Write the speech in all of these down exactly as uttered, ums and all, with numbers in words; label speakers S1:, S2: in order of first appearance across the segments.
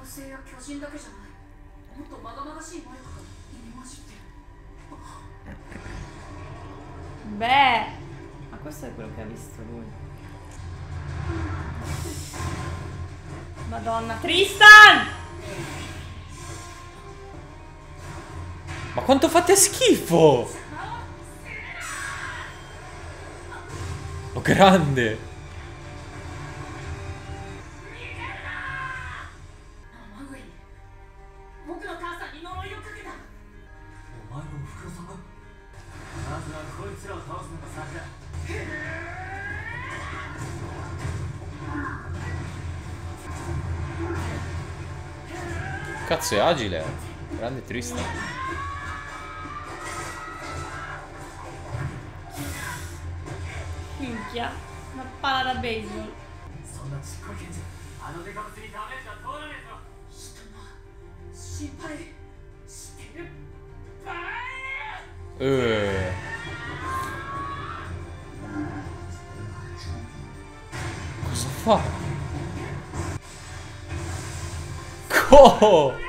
S1: Beh, ma questo è quello che ha visto lui. Madonna, Tristan!
S2: Ma quanto fate schifo! Oh, grande! Cazzo, è agile, eh. Grande Tristan.
S1: Minchia, una palla da baseball.
S2: Eh. Cosa fa? Oh!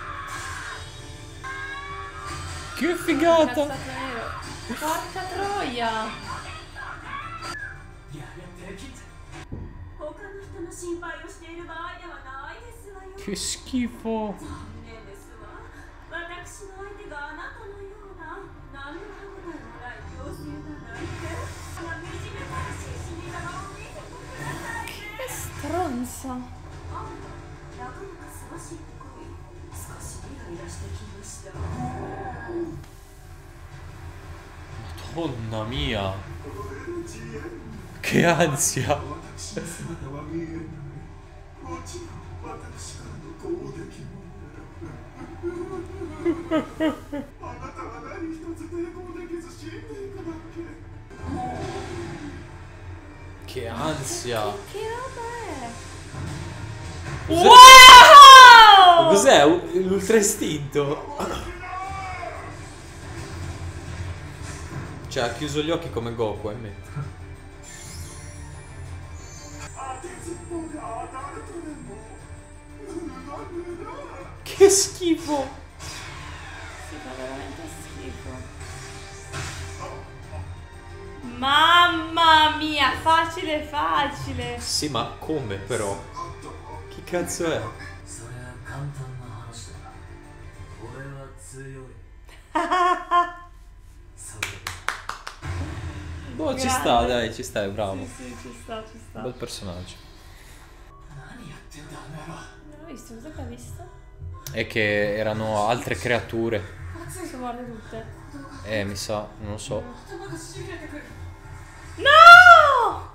S2: Che figata!
S1: Porca troia!
S2: Che schifo!
S1: Che stronza!
S2: Madonna mia! Che ansia! Che ansia!
S1: Che roba è?
S2: Cos'è?
S1: Wow!
S2: Cos'è? L'ultra istinto? Cioè, ha chiuso gli occhi come Goku, ammetto. Che schifo!
S1: Si fa veramente schifo. Mamma mia, facile facile.
S2: Sì, ma come però? Che cazzo è? Boh, ci sta, dai, ci sta, è bravo.
S1: Sì, sì, ci sta, ci sta.
S2: Bel personaggio.
S1: Non ho visto, cosa che ha visto?
S2: È che erano altre creature.
S1: Sono morte tutte.
S2: Eh, mi sa, non lo so.
S1: No!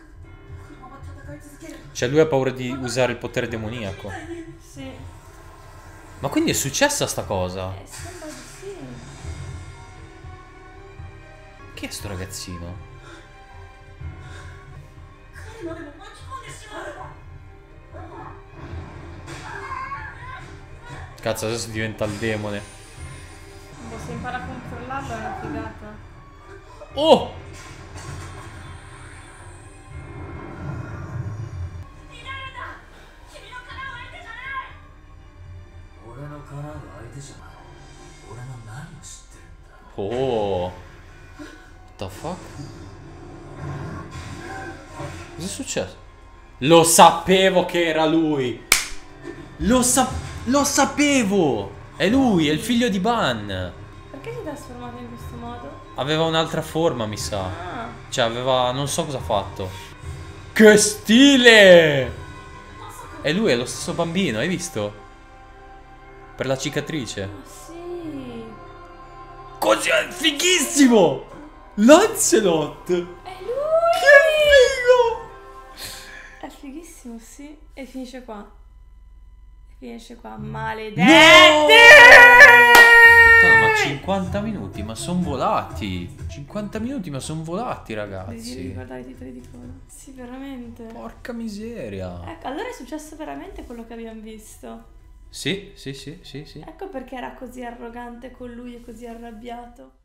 S2: Cioè, lui ha paura di usare il potere demoniaco.
S1: Sì.
S2: Ma quindi è successa sta cosa?
S1: Eh, sembra di sì.
S2: Chi è sto ragazzino? Cazzo, adesso diventa il demone.
S1: Boh, se impara a controllarlo è una figata.
S2: Oh! Oh! What the fuck? Cosa è successo? Lo sapevo che era lui! Lo sapevo! Lo sapevo! È lui, è il figlio di Ban.
S1: Perché si è trasformato in questo modo?
S2: Aveva un'altra forma, mi sa.
S1: Ah.
S2: Cioè, aveva... non so cosa ha fatto. Che stile! E lui è lo stesso bambino, hai visto? Per la cicatrice.
S1: Ah, sì.
S2: Così è fighissimo! Lancelot!
S1: È lui!
S2: Che figo!
S1: È fighissimo, sì. E finisce qua. Finisce qua, maledetti!
S2: No! Puttana, ma cinquanta minuti, ma sono volati! cinquanta minuti, ma sono volati,
S1: Devi
S2: ragazzi!
S1: ricordare i titoli di coda. Sì, veramente.
S2: Porca miseria!
S1: Ecco, allora è successo veramente quello che abbiamo visto.
S2: Sì, sì, sì, sì, sì.
S1: Ecco perché era così arrogante con lui e così arrabbiato.